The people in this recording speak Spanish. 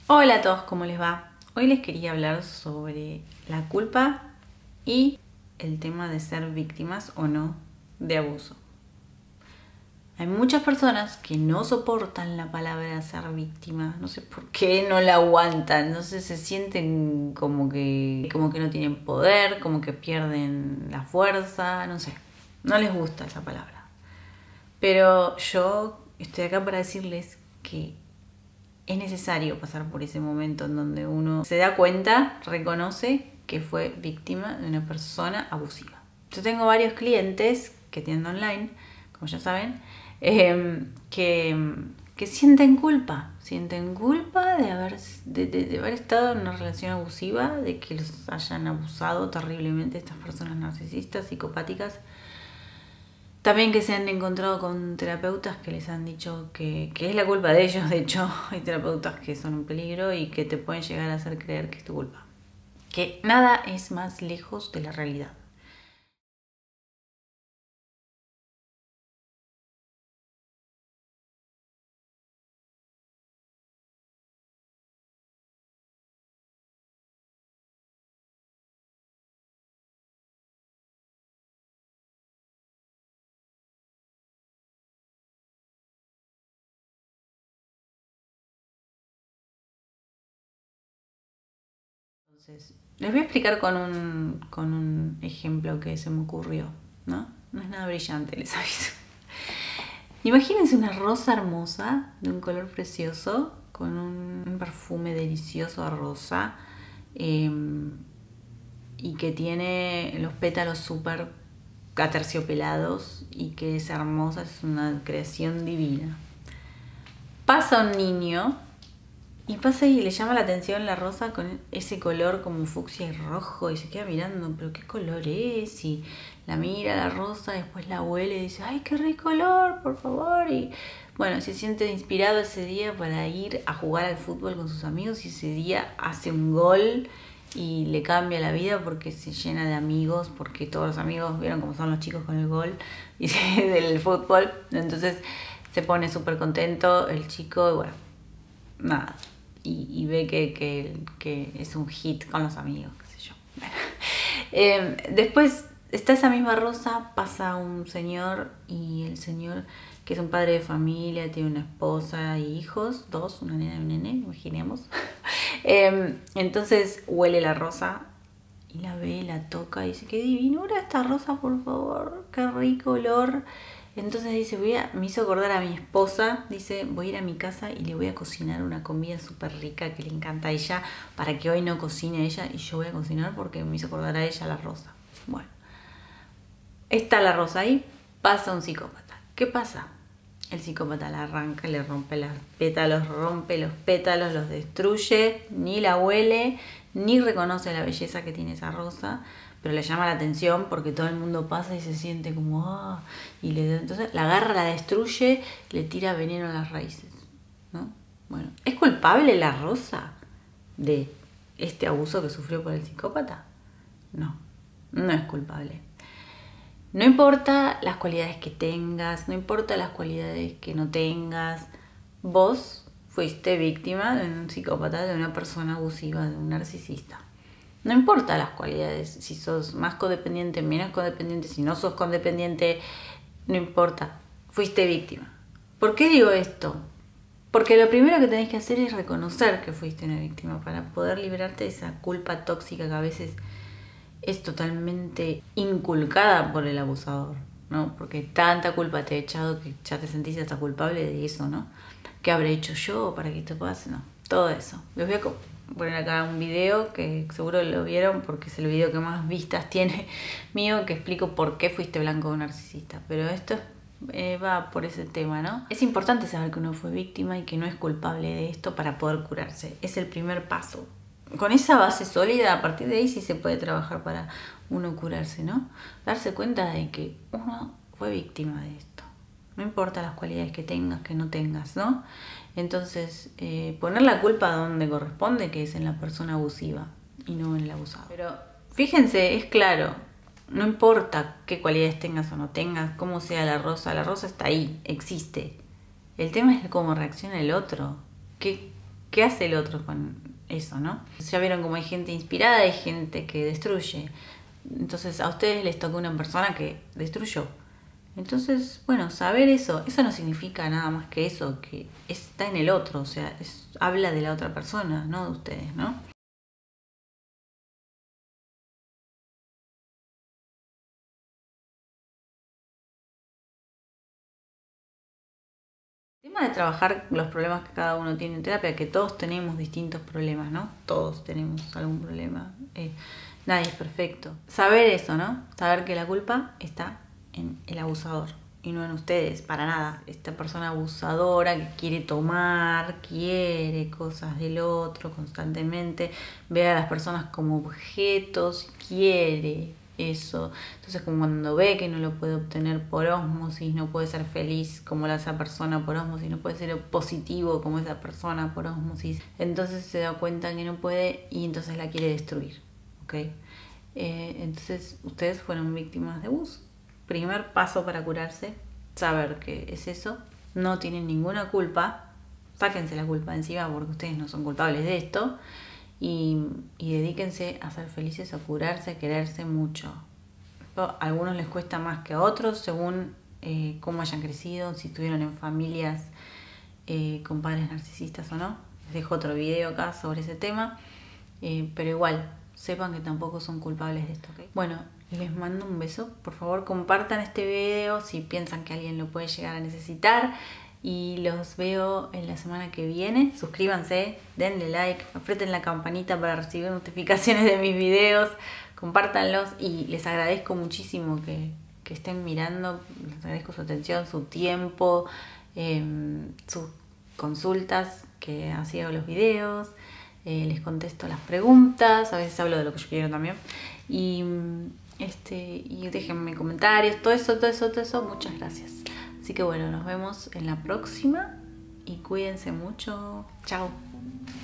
Hola a todos, ¿cómo les va? Hoy les quería hablar sobre la culpa y el tema de ser víctimas o no de abuso. Hay muchas personas que no soportan la palabra ser víctima, no sé por qué no la aguantan, no sé, se sienten como que no tienen poder, como que pierden la fuerza, no sé, no les gusta esa palabra. Pero yo estoy acá para decirles que es necesario pasar por ese momento en donde uno se da cuenta, reconoce que fue víctima de una persona abusiva. Yo tengo varios clientes que tienden online, como ya saben, que sienten culpa de haber estado en una relación abusiva, de que los hayan abusado terriblemente estas personas narcisistas, psicopáticas. También que se han encontrado con terapeutas que les han dicho que es la culpa de ellos. De hecho, hay terapeutas que son un peligro y que te pueden llegar a hacer creer que es tu culpa. Que nada es más lejos de la realidad. Entonces, les voy a explicar con un ejemplo que se me ocurrió, ¿no? No es nada brillante, les aviso. Imagínense una rosa hermosa, de un color precioso, con un perfume delicioso a rosa, y que tiene los pétalos súper aterciopelados y que es hermosa, es una creación divina. Pasa un niño y pasa y le llama la atención la rosa con ese color como fucsia y rojo y se queda mirando, pero qué color es, y la mira la rosa, después la huele y dice, ay, qué rico olor, por favor, y bueno, se siente inspirado ese día para ir a jugar al fútbol con sus amigos y ese día hace un gol y le cambia la vida porque se llena de amigos, porque todos los amigos vieron cómo son los chicos con el gol y del fútbol, entonces se pone súper contento el chico y bueno, nada, y ve que es un hit con los amigos, qué sé yo. Después está esa misma rosa, pasa un señor y el señor, que es un padre de familia, tiene una esposa y hijos, dos, una nena y un nene, imaginemos. Entonces huele la rosa y la ve, la toca y dice, qué divinura esta rosa, por favor, qué rico olor. Entonces dice, me hizo acordar a mi esposa, dice, voy a ir a mi casa y le voy a cocinar una comida súper rica que le encanta a ella, para que hoy no cocine ella y yo voy a cocinar porque me hizo acordar a ella la rosa. Bueno, está la rosa ahí, pasa un psicópata. ¿Qué pasa? El psicópata la arranca, le rompe los pétalos, los destruye, ni la huele, ni reconoce la belleza que tiene esa rosa, pero le llama la atención porque todo el mundo pasa y se siente como, entonces la agarra, la destruye, le tira veneno a las raíces, ¿no? Bueno, ¿es culpable la rosa de este abuso que sufrió por el psicópata? No, no es culpable. No importa las cualidades que tengas, no importa las cualidades que no tengas, vos fuiste víctima de un psicópata, de una persona abusiva, de un narcisista. No importa las cualidades, si sos más codependiente, menos codependiente, si no sos codependiente, no importa, fuiste víctima. ¿Por qué digo esto? Porque lo primero que tenés que hacer es reconocer que fuiste una víctima para poder liberarte de esa culpa tóxica que a veces es totalmente inculcada por el abusador, ¿no? Porque tanta culpa te he echado que ya te sentís hasta culpable de eso, ¿no? ¿Qué habré hecho yo para que esto pase? No, todo eso. Les voy a poner acá un video que seguro lo vieron porque es el video que más vistas tiene mío, que explico por qué fuiste blanco de un narcisista. Pero esto va por ese tema, ¿no? Es importante saber que uno fue víctima y que no es culpable de esto para poder curarse. Es el primer paso. Con esa base sólida, a partir de ahí sí se puede trabajar para uno curarse, ¿no? Darse cuenta de que uno fue víctima de esto. No importa las cualidades que tengas, que no tengas, ¿no? Entonces, poner la culpa donde corresponde, que es en la persona abusiva y no en el abusado. Pero fíjense, es claro, no importa qué cualidades tengas o no tengas, cómo sea la rosa está ahí, existe. El tema es cómo reacciona el otro, qué ¿qué hace el otro con eso, no? Ya vieron como hay gente inspirada, hay gente que destruye. Entonces a ustedes les tocó una persona que destruyó. Entonces, bueno, saber eso no significa nada más que eso, que está en el otro, o sea, habla de la otra persona, no de ustedes, ¿no? El tema de trabajar los problemas que cada uno tiene en terapia, que todos tenemos distintos problemas, ¿no? Todos tenemos algún problema. Nadie es perfecto. Saber eso, ¿no? Saber que la culpa está en el abusador y no en ustedes, para nada. Esta persona abusadora que quiere tomar, quiere cosas del otro constantemente, ve a las personas como objetos, quiere eso. Entonces, como cuando ve que no lo puede obtener por ósmosis, no puede ser feliz como esa persona por ósmosis, no puede ser positivo como esa persona por ósmosis, entonces se da cuenta que no puede y entonces la quiere destruir, ¿ok? Entonces ustedes fueron víctimas de abuso. Primer paso para curarse, saber que es eso, no tienen ninguna culpa, sáquense la culpa de encima porque ustedes no son culpables de esto. Y dedíquense a ser felices, a curarse, a quererse mucho. A algunos les cuesta más que a otros según cómo hayan crecido, si estuvieron en familias con padres narcisistas o no. Les dejo otro video acá sobre ese tema, pero igual, sepan que tampoco son culpables de esto, ¿okay? Bueno, les mando un beso. Por favor, compartan este video si piensan que alguien lo puede llegar a necesitar. Y los veo en la semana que viene. Suscríbanse, denle like, aprieten la campanita para recibir notificaciones de mis videos, compártanlos y les agradezco muchísimo que estén mirando. Les agradezco su atención, su tiempo, sus consultas, que así hago los videos. Les contesto las preguntas, a veces hablo de lo que yo quiero también. Y déjenme comentarios, todo eso, muchas gracias. Así que bueno, nos vemos en la próxima y cuídense mucho. Chao.